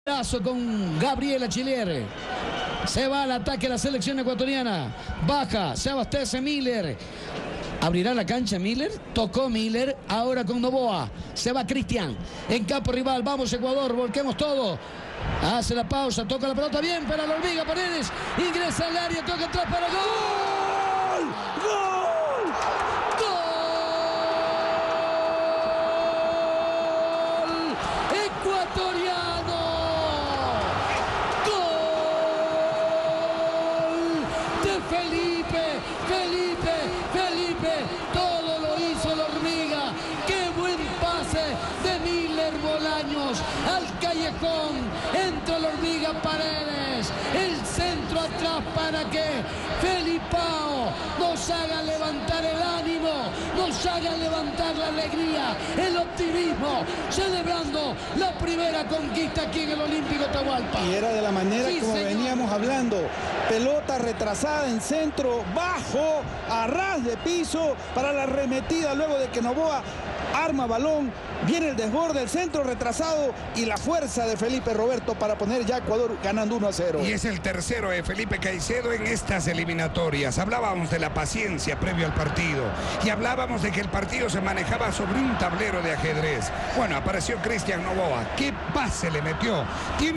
Brazo con Gabriela Chilier. Se va al ataque la selección ecuatoriana. Baja, se abastece Miller. ¿Abrirá la cancha Miller? Tocó Miller, ahora con Novoa. Se va Cristian. En campo rival, vamos Ecuador, volquemos todo. Hace la pausa, toca la pelota bien para la hormiga Paredes. Ingresa al área, toca atrás para gol. ¡Gol! ¡Gol! Ecuatoriano. Felipe, todo lo hizo la hormiga. Qué buen pase de Miller Bolaños al callejón. Entra la hormiga Paredes. El centro atrás para que Felipao nos haga levantar el ánimo, nos haga levantar la alegría, el optimismo, celebrando la primera conquista aquí en el Olímpico Atahualpa. Y era de la manera sí, como señor. Veníamos hablando. Pelota retrasada en centro, bajo, a ras de piso para la arremetida luego de que Novoa arma balón. Viene el desborde, el centro retrasado y la fuerza de Felipe Roberto para poner ya a Ecuador ganando 1-0. Y es el tercero de Felipe Caicedo en estas eliminatorias. Hablábamos de la paciencia previo al partido y hablábamos de que el partido se manejaba sobre un tablero de ajedrez. Bueno, apareció Cristian Novoa. ¿Qué pase le metió?